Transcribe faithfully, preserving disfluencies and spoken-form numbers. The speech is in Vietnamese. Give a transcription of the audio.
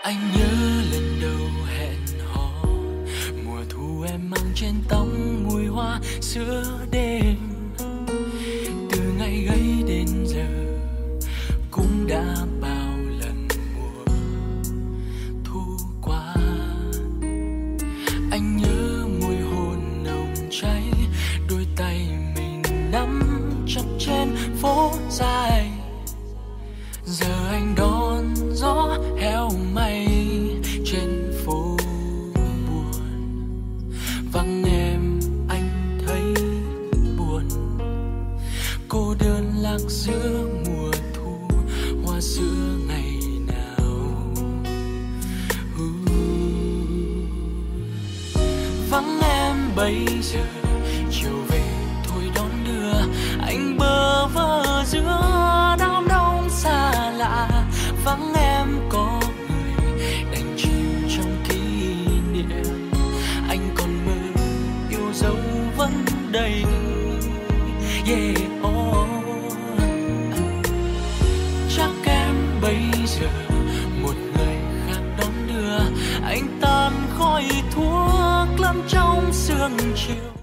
Anh nhớ lần đầu hẹn hò, mùa thu em mang trên tóc mùi hoa giữa đêm. Từ ngày ấy đến giờ cũng đã bao lần mùa thu qua. Anh nhớ mùi hôn nồng cháy, đôi tay mình nắm chặt trên phố dài. Giờ anh đón gió heo may trên phố buồn, vắng em anh thấy buồn. Cô đơn lạc giữa mùa thu, hoa sữa ngày nào. uh. Vắng em bây giờ, chiều về thôi đón đưa. Anh bơ vơ giữa đám đông xa lạ. Vắng em có người đành chìm trong kỷ niệm. Anh còn mơ yêu dấu vẫn đầy. Yeah, oh. Chắc em bây giờ một người khác đón đưa. Anh tan khói thuốc lắm trong sương chiều.